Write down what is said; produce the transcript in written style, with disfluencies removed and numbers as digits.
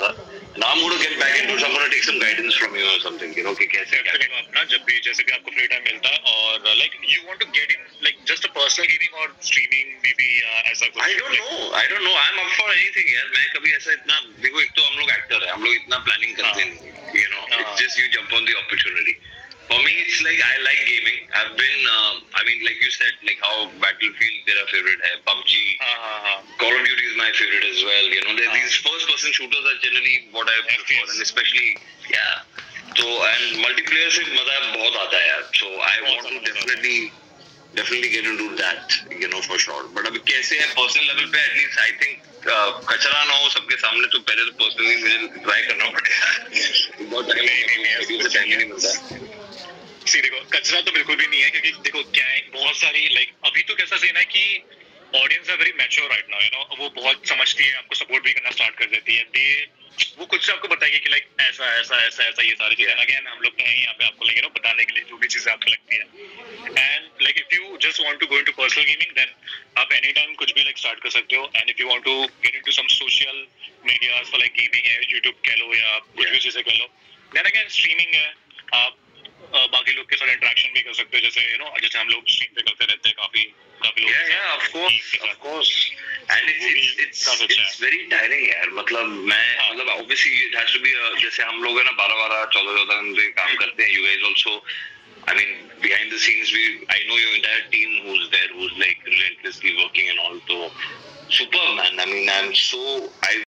Now I'm going to get back into it. So I'm going to take some guidance from you or something. You know कि कैसे क्या definitely अपना जब भी जैसे भी आपको फ्री टाइम मिलता है और like you want to get in like just a personal gaming और स्ट्रीमिंग मे बी ऐसा कुछ I don't know. I'm up for anything यार. मैं कभी ऐसा इतना देखो एक तो हम लोग एक्टर हैं. हम लोग इतना प्लानिंग करते नहीं. You know, it's just you jump on the opportunity. For me, it's like I like gaming. I've been, I mean, like you said, like how Battlefield their favorite hai, PUBG, Call of Duty is my favorite as well. You know, these first-person shooters are generally what I prefer, and especially, yeah. So and multiplayer से मजा बहुत आता है यार. So I want to definitely get into that, you know, for sure. But अभी कैसे है personal level पे at least I think कचरा ना हो सबके सामने तो पहले तो personally मुझे try करना पड़ेगा. बहुत टाइम नहीं मिलता. सी देखो कचरा तो बिल्कुल भी नहीं है क्योंकि देखो क्या है बहुत सारी लाइक अभी तो कैसा सीन है कि ऑडियंस है very mature right now you know वो बहुत समझती है आपको सपोर्ट भी करना स्टार्ट कर देती है दे वो खुद से आपको बताएगी कि लाइक ऐसा ऐसा ऐसा ऐसा ये सारी चीजें अगेन हम लोग हैं यहाँ पे आपको लेंगे ना बताने के लिए जो भी चीजें आपको लगती है and like if you just want to go into personal gaming then आप एनी टाइम कुछ भी लाइक स्टार्ट कर सकते हो and if you want to get into some social media for like gaming है यूट्यूब कह लो या कुछ भी चीजें कह लो देन अगेन स्ट्रीमिंग है आप बाकी लोग के साथ इंटरेक्शन भी कर सकते हो जैसे यू नो जैसे हम लोग स्ट्रीम पे करते रहते हैं काफी लोग yeah of course and it's very tiring यार मतलब obviously it has to be जैसे हम लोग है ना 12-14 घंटे काम करते हैं you guys also I mean behind the scenes I know your entire team who's like relentlessly working and all so super man I mean I